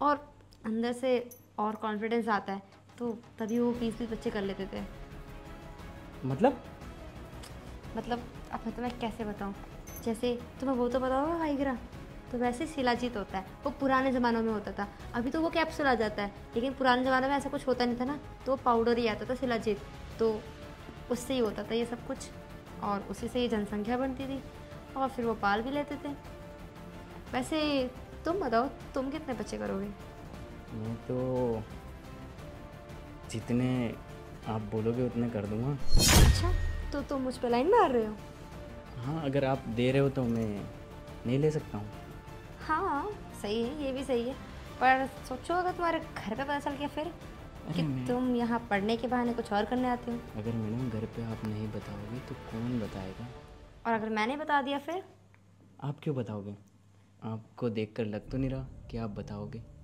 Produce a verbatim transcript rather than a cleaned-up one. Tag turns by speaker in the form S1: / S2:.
S1: और अंदर से और कॉन्फिडेंस आता है, तो तभी वो बीस बीस बच्चे कर लेते थे।
S2: मतलब
S1: मतलब अब मैं तुम्हें कैसे बताऊँ, जैसे तुम्हें वो तो पता होगा वाइग्रा, तो वैसे शिलाजीत होता है, वो पुराने ज़मानों में होता था। अभी तो वो कैप्सूल आ जाता है, लेकिन पुराने ज़माने में ऐसा कुछ होता नहीं था ना, तो वो पाउडर ही आता था शिलाजीत, तो उससे ही होता था ये सब कुछ, और उसी से ही जनसंख्या बनती थी और फिर वो पाल भी लेते थे। वैसे तुम बताओ, तुम कितने बच्चे करोगे?
S2: मैं तो जितने आप बोलोगे उतने कर दूंगा।
S1: अच्छा, तो तुम मुझ पे लाइन मार रहे हो?
S2: हाँ, अगर आप दे रहे हो तो मैं नहीं ले सकता हूँ।
S1: हाँ सही है, ये भी सही है, पर सोचो अगर तुम्हारे घर पे पता चल गया फिर कि
S2: अरे मैं
S1: तुम यहाँ पढ़ने के बहाने कुछ और करने आते हो।
S2: अगर मैडम घर पे आप नहीं बताओगे तो कौन बताएगा?
S1: और अगर मैंने बता दिया फिर?
S2: आप क्यों बताओगे? आपको देखकर लग तो नहीं रहा कि आप बताओगे।